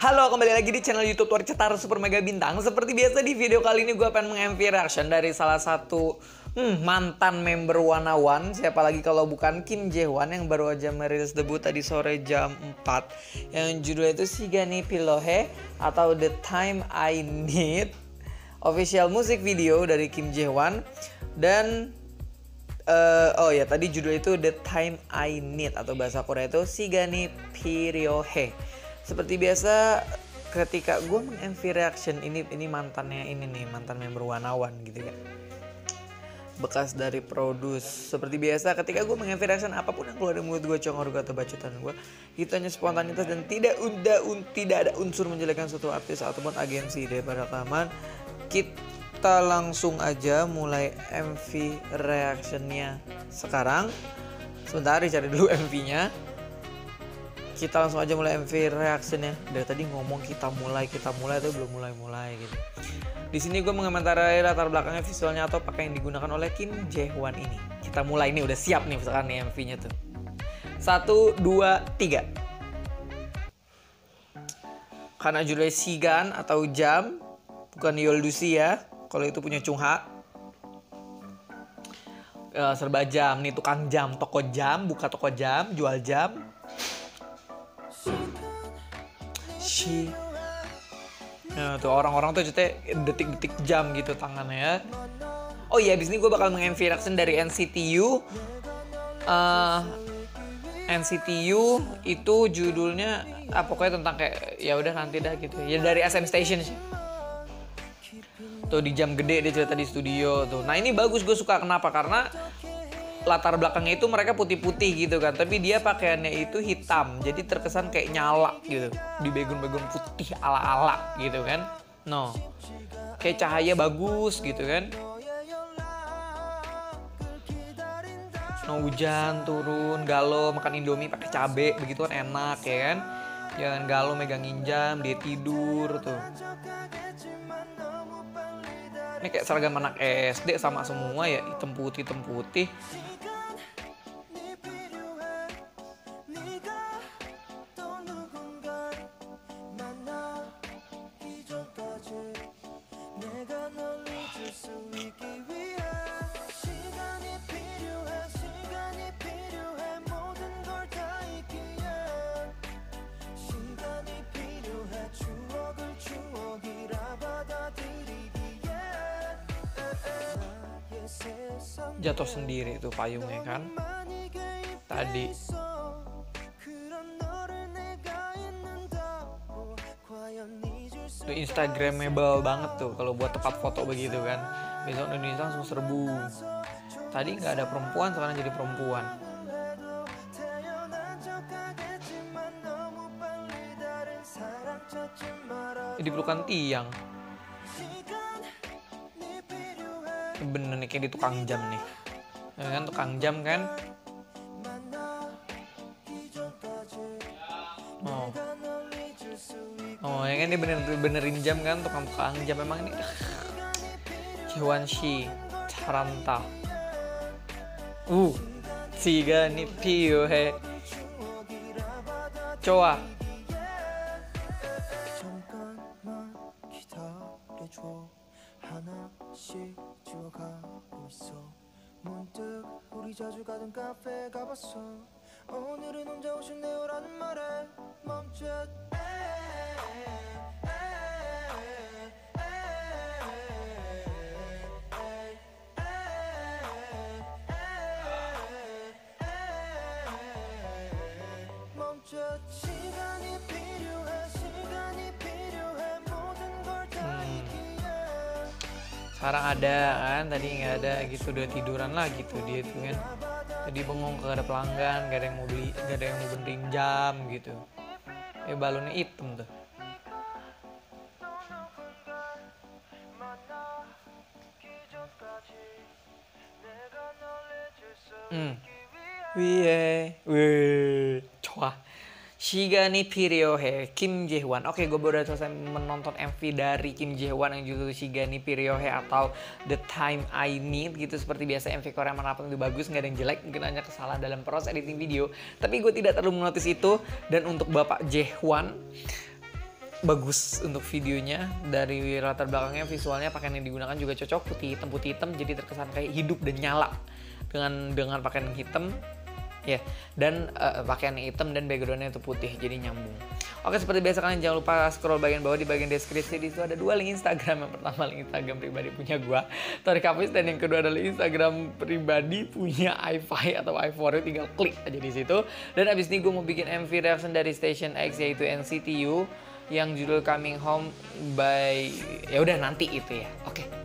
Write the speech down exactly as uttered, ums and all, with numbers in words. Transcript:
Halo, kembali lagi di channel YouTube Tori Cetara Super Mega Bintang. Seperti biasa di video kali ini gue akan meng-M V reaction dari salah satu hmm, mantan member One oh One. Siapa lagi kalau bukan Kim Jae-hwan yang baru aja merilis debut tadi sore jam empat. Yang judulnya itu Sigani Pirohe atau The Time I Need. Official music video dari Kim Jae-hwan. Dan uh, oh ya tadi judul itu The Time I Need atau bahasa Korea itu Sigani Pirohe. Seperti biasa ketika gue meng-M V reaction ini ini mantannya ini nih mantan member One oh One gitu ya, bekas dari produce. Seperti biasa ketika gue meng-M V reaction apapun yang keluar dari mulut gue, congor gue atau bacotan gue, itu hanya spontanitas dan tidak unda, un, tidak ada unsur menjelekkan suatu artis ataupun agensi. Daripada kelamaan, kita langsung aja mulai M V reactionnya sekarang. Sebentar dicari dulu M V-nya. Kita langsung aja mulai M V reactionnya. Dari tadi ngomong kita mulai, kita mulai itu belum mulai-mulai gitu. Di sini gue mengomentari latar belakangnya, visualnya atau pakai yang digunakan oleh Kim Jae-hwan ini. Kita mulai nih, udah siap nih misalkan nih M V-nya tuh. Satu, dua, tiga. Karena judulnya Sigan atau jam, bukan Yoldusi ya. Kalau itu punya Chungha. Uh, serba jam nih, tukang jam, toko jam, buka toko jam, jual jam. Si nah, tuh orang-orang tuh cetek detik-detik jam gitu tangannya ya. Oh iya, di sini gue bakal meng-M V reaction dari N C T U. Uh, N C T U itu judulnya ah, pokoknya tentang kayak ya udah nanti dah gitu. Ya dari S M Station sih. Tuh di jam gede dia cerita di studio tuh. Nah ini bagus, gue suka. Kenapa? Karena latar belakangnya itu mereka putih-putih gitu kan, tapi dia pakaiannya itu hitam, jadi terkesan kayak nyala gitu, di background-background putih ala-ala gitu kan. No, kayak cahaya bagus gitu kan. No, hujan turun, galau makan indomie pakai cabe begitu kan enak ya kan. Jangan galau megangin jam, dia tidur tuh. Ini kayak seragam anak S D sama semua ya, hitam putih hitam putih. Jatuh sendiri tuh payungnya kan tadi. Itu instagramable banget tuh kalau buat tempat foto begitu kan. Besok Indonesia langsung serbu. Tadi nggak ada perempuan, sekarang jadi perempuan. Jadi pelukan tiang. Bener nih kayak di tukang jam nih ya kan, tukang jam kan. Oh oh ya kan, dia bener benerin jam kan, tukang tukang jam memang ini. Jae-hwan-shi Charanta uh Sigani Pirohe 좋아. 하나씩 지워가고 있어. 문득 우리 자주 가던 카페 가봤어. 오늘은 혼자 오셨네요라는 말에 멈칫. 멈칫. 시간이 필요해, 시간이 필요해. 모든 걸 다 잊기에. Sekarang ada kan, tadi nggak ada gitu, udah tiduran lagi tuh dia tuh kan. Tadi bengong, gak ada pelanggan, gak ada yang mau beli, gak ada yang mau benerin jam gitu. Eh balonnya hitam tuh. Hmm. Wih, wih, coba. Sigani Pirohe, Kim Jae-hwan. Oke, gue baru selesai menonton M V dari Kim Jae-hwan yang judul Sigani Pirohe atau The Time I Need gitu. Seperti biasa M V Korea manapun itu bagus, nggak ada yang jelek, mungkin hanya kesalahan dalam proses editing video. Tapi gue tidak terlalu menotis itu. Dan untuk Bapak Jae-hwan, bagus untuk videonya. Dari latar belakangnya, visualnya, pakaian yang digunakan juga cocok, putih hitam putih hitam, jadi terkesan kayak hidup dan nyala dengan dengan pakaian hitam ya, dan uh, pakaian hitam dan backgroundnya itu putih, jadi nyambung. Oke, seperti biasa kalian jangan lupa scroll bagian bawah, di bagian deskripsi di situ ada dua link Instagram. Yang pertama link Instagram pribadi punya gua, Torik Hafiz, dan yang kedua adalah Instagram pribadi punya iFi atau iForio, tinggal klik aja di situ. Dan abis ini gua mau bikin M V reaction dari Station X yaitu N C T U yang judul Coming Home by, ya udah nanti itu ya. Oke.